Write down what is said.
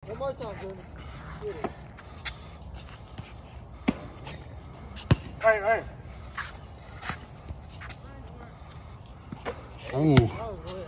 One more time, Jordan. Get it. Hey. That was